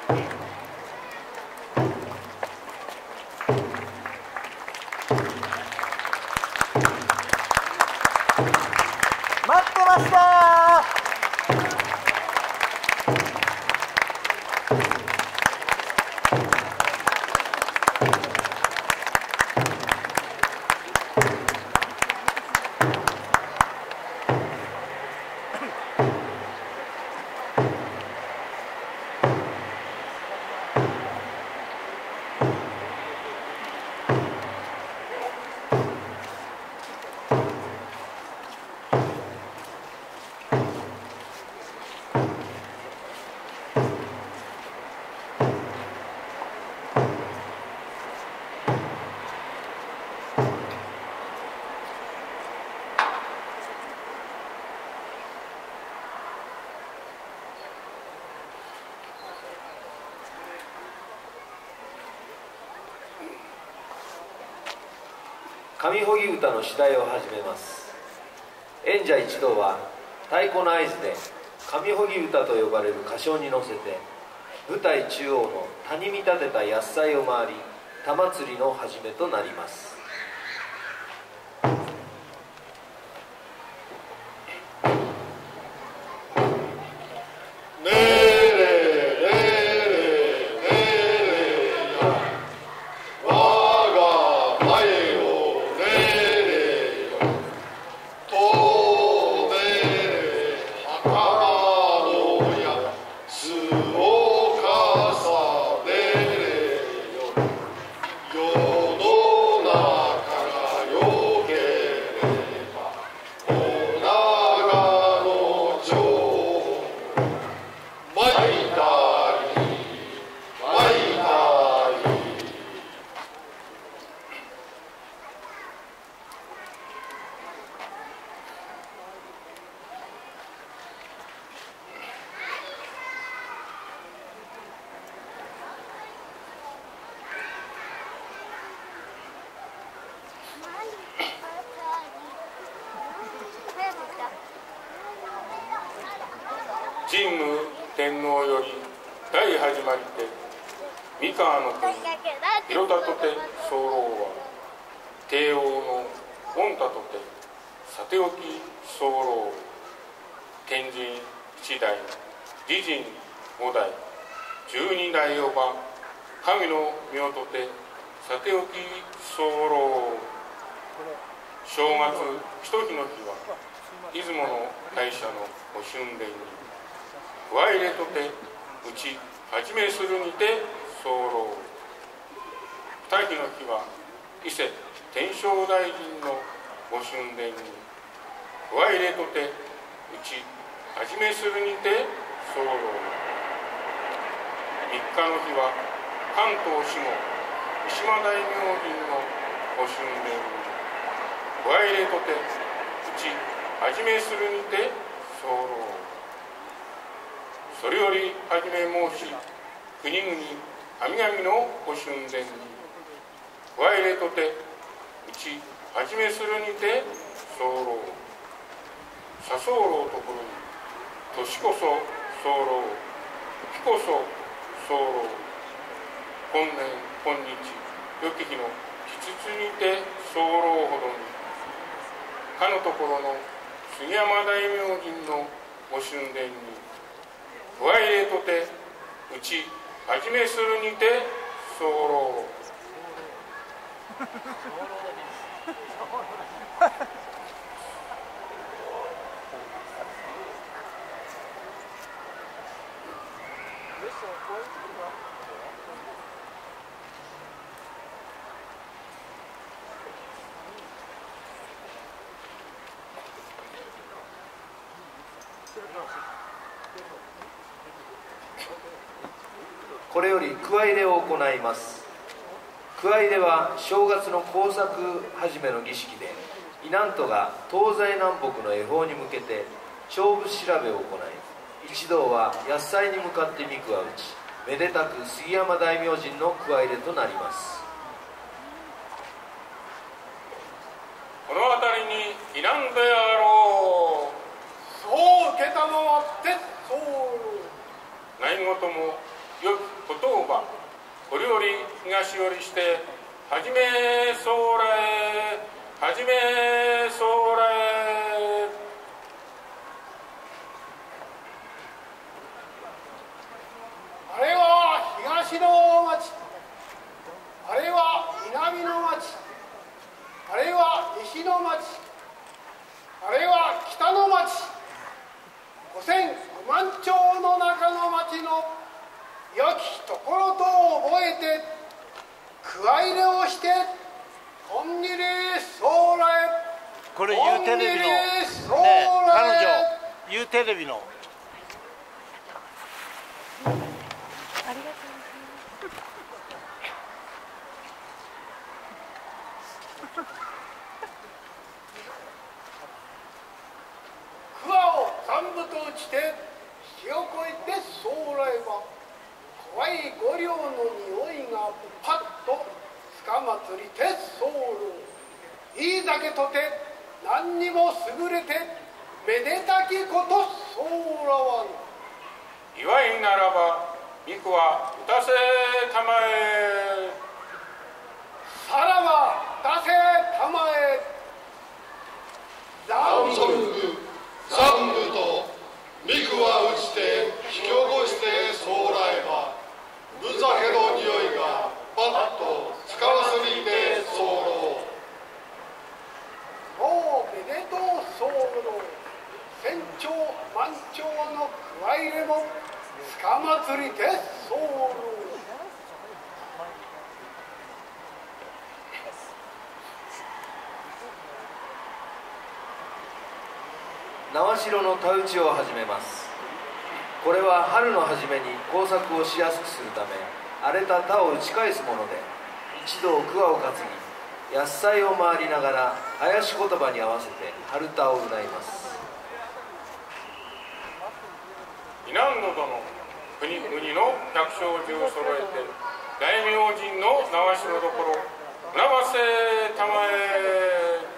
待ってました。 上穂木歌の次第を始めます。演者一同は太鼓の合図で上穂木歌と呼ばれる歌唱に乗せて舞台中央の田に見立てた野菜を回り玉釣りの始めとなります。 神武天皇より大始まりて三河の国広田とて候は帝王の御田とてさておき候天神一代美人五代12代おば神の御とてさておき候正月ひと日の日は出雲の大社のご神殿にわいれとてうちはじめするにて候二日の日は伊勢天正大臣のご神殿にわいれとてうちはじめするにて候三日の日は関東守護三島大明神のご神殿にわいれとてうちはじめするにて候それよりはじめ申し国々神々のご神殿にわいれとてうちはじめするにて候さ候ところに年こそ候日こそ候今年今日良き日の吉日にて候ほどにかのところの杉山大明神のご神殿にわいれとてうちはじめするにて候これより加入れを行います。加入れは正月の工作始めの儀式で稲人が東西南北の恵方に向けて勝負調べを行い一同は野菜に向かって御句を打ちめでたく杉山大明神の加入れとなります。 この辺りにいなんであろう。 そう承ってそう。 何事もよきことをばこれより東よりしてはじめそうらえはじめそうらえ。 あれは東の町、あれは南の町、あれは西の町、あれは北の町、5005万町の中の町の良きところと覚えて加え入れをしてこんにりそうらえ。 これ U テレビの、ね、彼女 U テレビのありがとう桑を三部と打ちて火を越えてそうらえば怖い五両の匂いがパッとつかまつりて候。いいだけとて何にも優れてめでたきことそうらわぬ。 祝いならば巫女は打たせたまえ。 さらば出せたまえ。 三足三部と巫女は打ちて引き起こしてそうらえばぶざけの匂いがパッとつかわすぎて候。 もうめでとう候。千丁万丁の加え入れもつかまつりて候。 縄代の田打ちを始めます。これは春の初めに工作をしやすくするため荒れた田を打ち返すもので、一同桑を担ぎ野菜を回りながら囃子言葉に合わせて春田をうないます。 イナンド殿、国々の百姓中を揃えて大名人の縄代どころうなばせたまえ。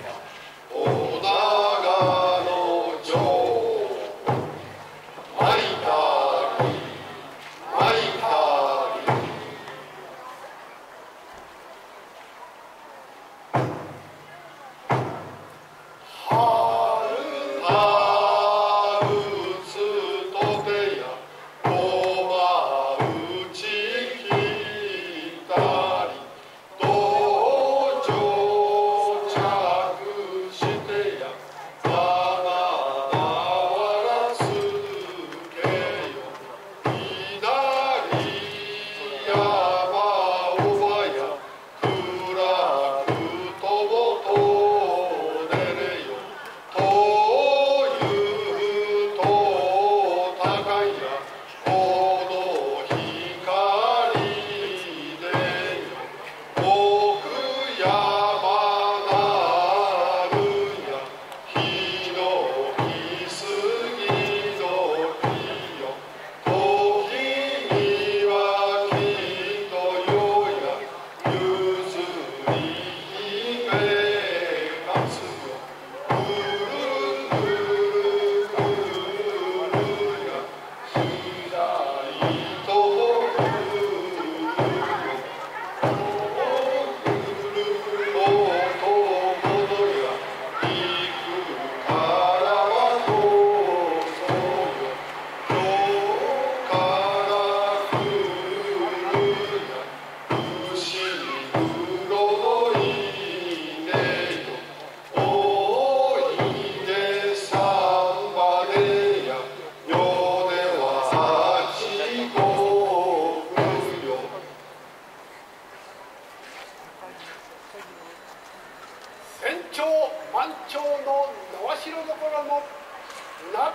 はい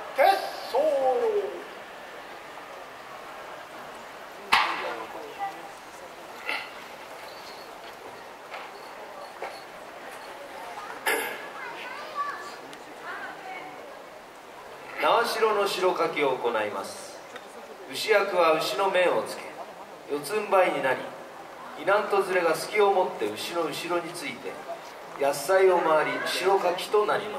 鉄僧縄代の代かきを行います。牛役は牛の面をつけ、四つん這いになり、稲と連れが隙を持って牛の後ろについて野菜を回り代かきとなります。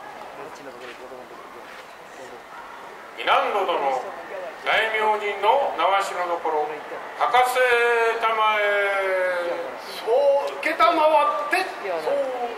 稲戸殿、大明神の縄代どころ博士たまえ。 そう受けたまわってそう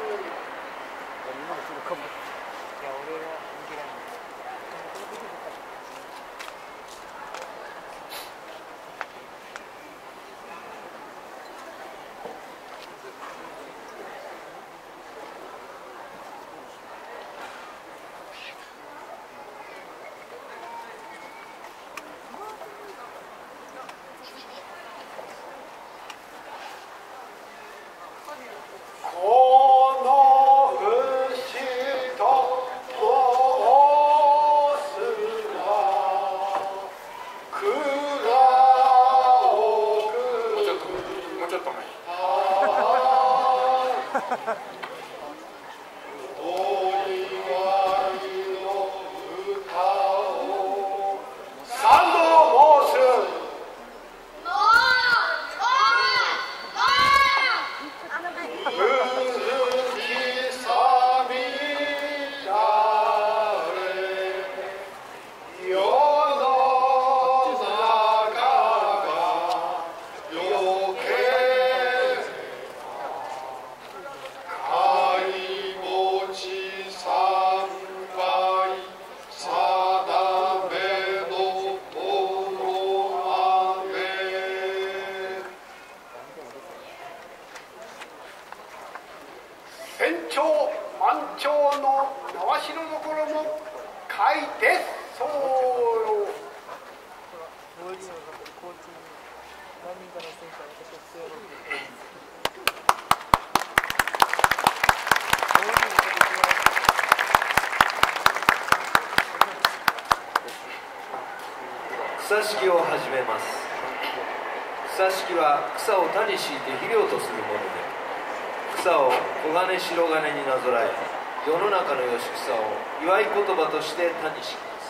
草式を始めます。草式は草を田に敷いて肥料とするもので、草を黄金白金になぞらえ、世の中のよし草を祝い言葉として田に敷きます。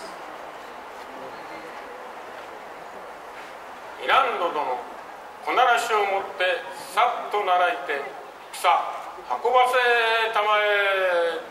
稲戸殿、小ならしを持ってさっと習いて草運ばせたまえ。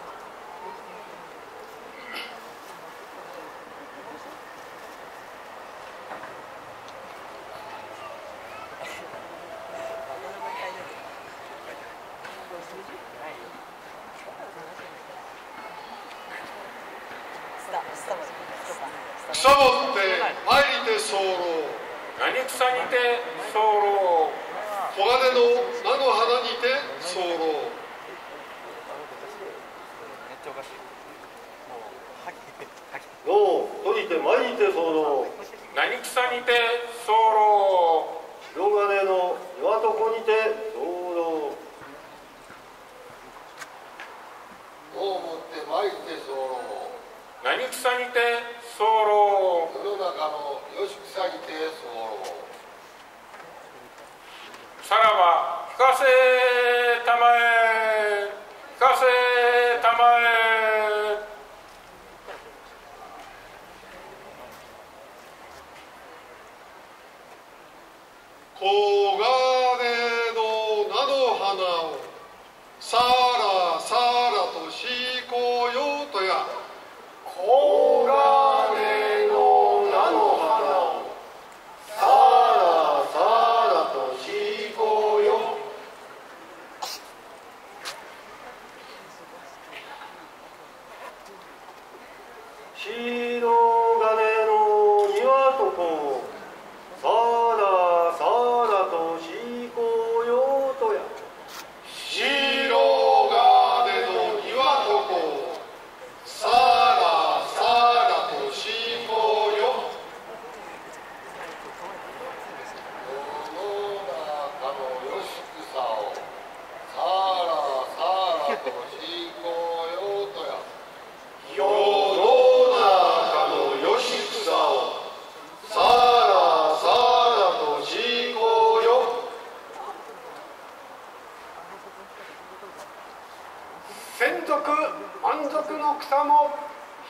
草もって参りて候。 何草にて候。 黄金の菜の花にて候。 のとにて参りて候。 何草にて候。 白金の岩床にて候。 どうもって参りて候。 何草にて候。 世の中のよし草にて候。 さらば聞かせたまえ。聞かせたまえ。 黄金の菜の花をさらさらとしこようとや。 黄金の菜の花をさらさらとしこよ。 白金の庭とこさらさらとしこようとや。 白金の庭とこさらさらとしこよ。世の中のよし草をさらさらとしこようとや。 世の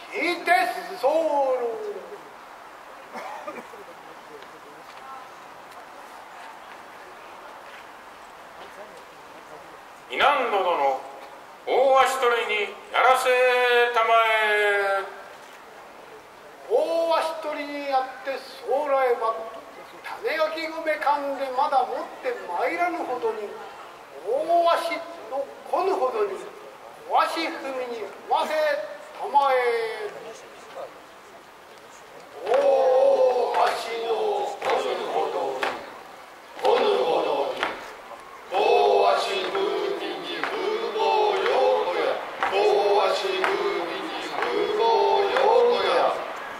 聞いて候。 イナンド殿、大足取りにやらせたまえ。 大足取りにやってそうらえば、種ガキ米噛んでまだ持って参らぬほどに、大足の来ぬほどに、お足踏みに踏ませたまえ。 大足の来ぬほどに来ぬほどに、大足踏みに風貌よとや、大足踏みに風貌よとや。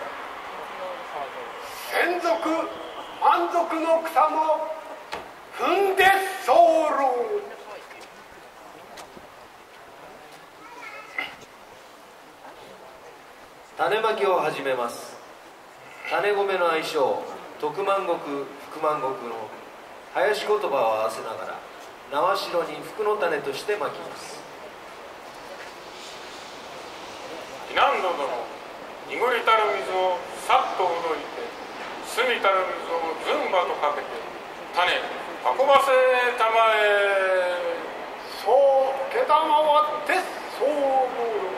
専属満足の草も踏んで候。 種まきを始めます。種米の愛称徳万石福万石の林言葉を合わせながら縄代に福の種としてまきます。 イナンド殿、濁りたる水をさっとほどいて、澄みたる水をずんばとかけて種運ばせたまえ。 そう承って候。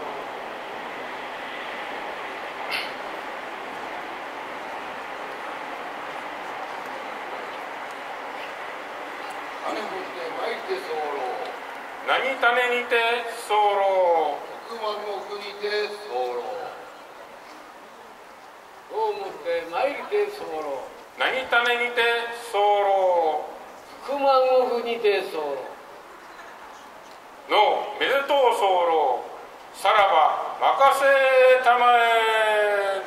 種持ってまいて候。 何種にて候。 福万石にて候。 そう思って参りて候。 何種にて候。 福万石にて候。 のめでとう候。さらば任せたまえ。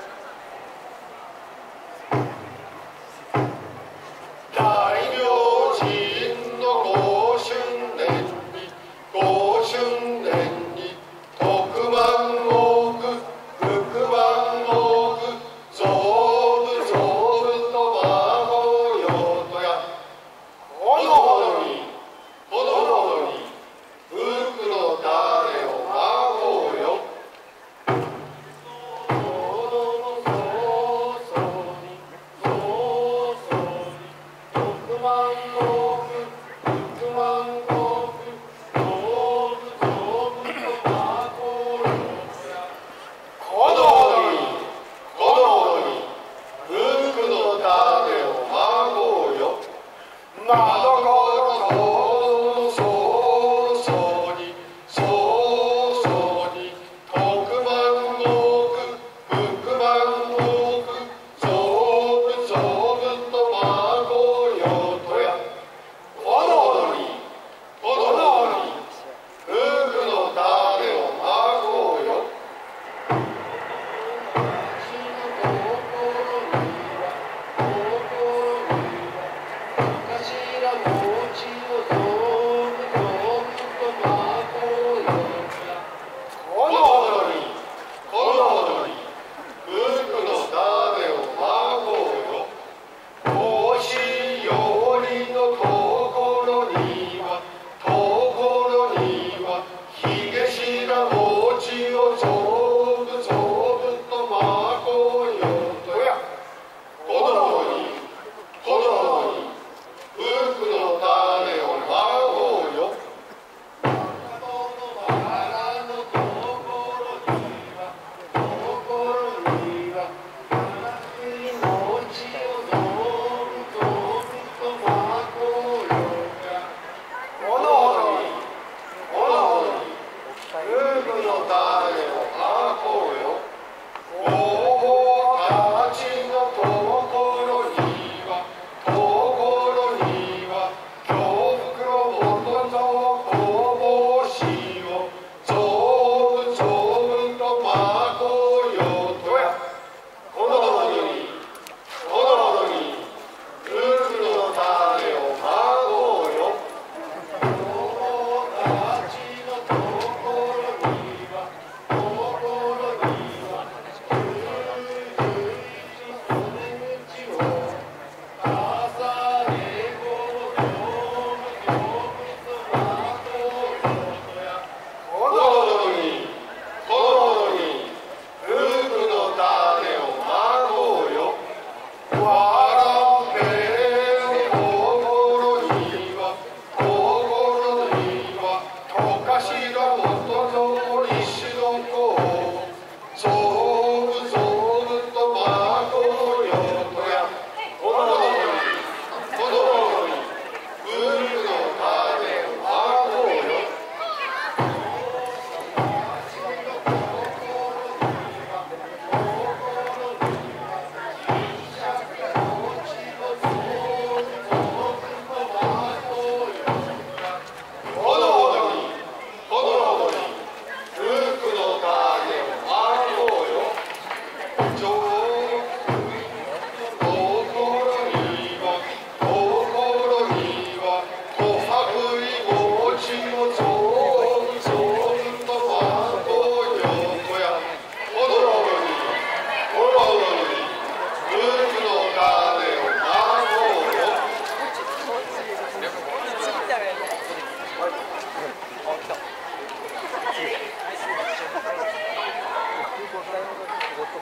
大明神の御春年に御春年に徳万石福万石増部と孫よとや。ほどほどにほどほどに福の種を孫よ。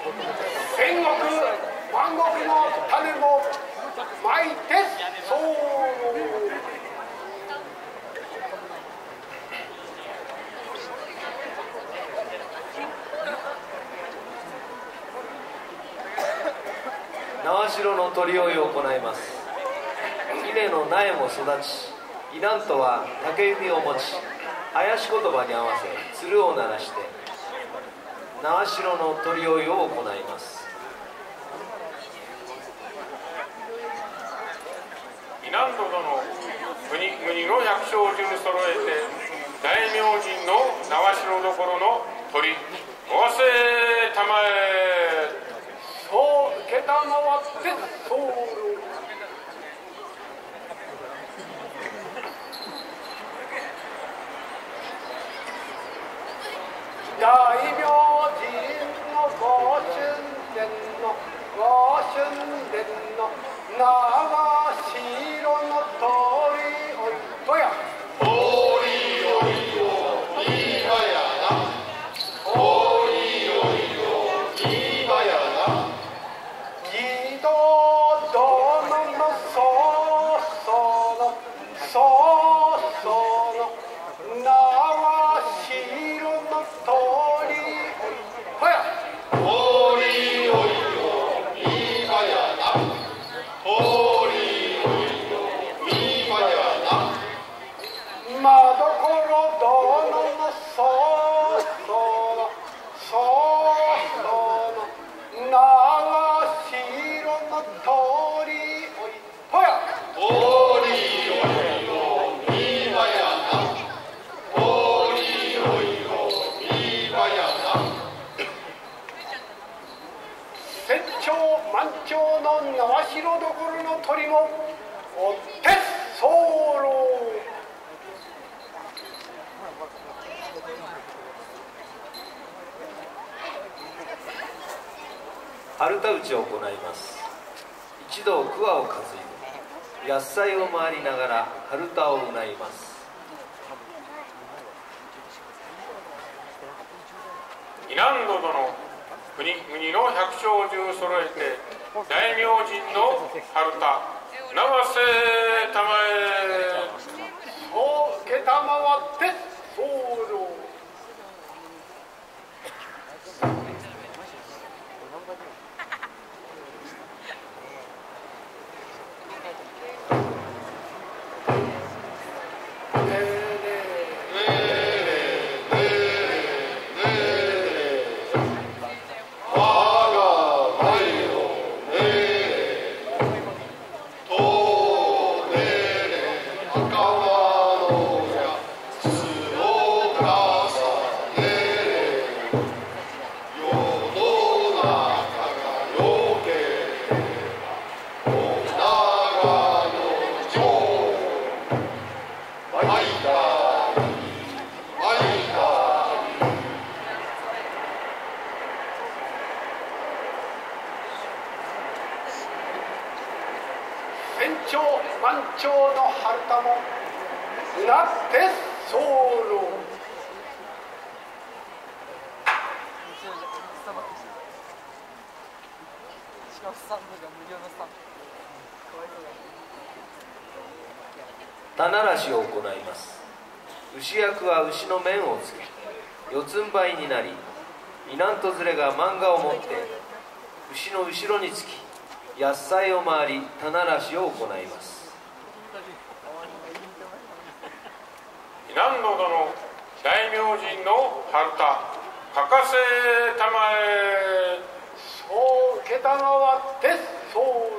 戦国万国の種もまいて候。 縄代の取り追いを行います。稲の苗も育ち、イナントは竹弓を持ち、囃し言葉に合わせ鶴を鳴らして縄代の取り追いを行います。 イナント殿、国々の百姓順揃えて大明神の縄代どころの鳥合わせたまえ。 そう承って候。大明神のご神殿の縄代の通りおいとや。 通りおいを今やな。通りおいを今やな。 義堂殿の縄代の通りおいとや。 通りおいを今やな。通りおいを今やな。 まどころ殿の縄代の通りおいとや。 通りおいを今やな。通りおいを今やな。 千丁万丁の縄代どころの鳥もおって候。 春田打ちを行います。一同桑を担いで、野菜を回りながら春田をうないます。 イナンド殿、国々の百姓順揃えて大明神の春田縄せたまえ。 そう承って候。千丁万丁の春田もなって候。 棚らしを行います。牛役は牛の面をつけ、四つん這いになり、イナント連れが漫画を持って牛の後ろにつき、野菜を回り棚らしを行います。 イナンド殿、大明神の春田欠かせたまえ。 そう承って候。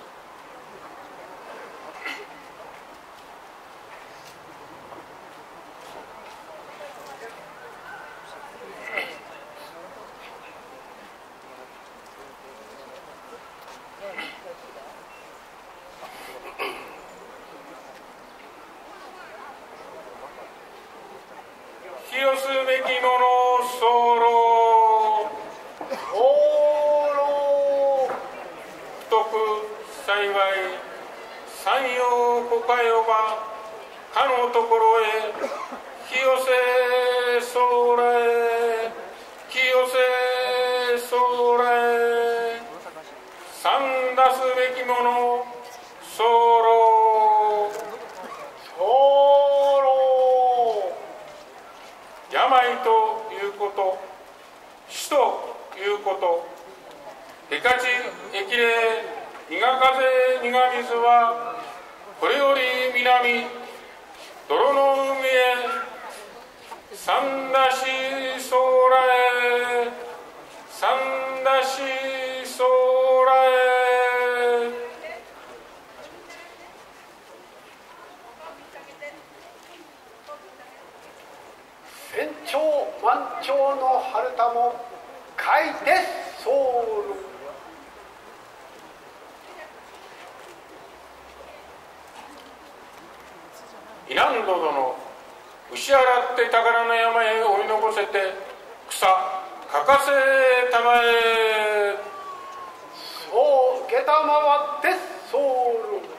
清すべきもの候。不徳幸い山陽ごかよばかのところへ清せそうらえ清せそうらえ。 なすべきもの候。病ということ、死ということ、へかち疫霊、苦風苦水はこれより南、泥の海へ三田市将来、三田市将来。 千丁万丁の春田も書いて候。 イナンド殿、牛洗って宝の山へ追い残せて草かかせたまえ。 そう承って候。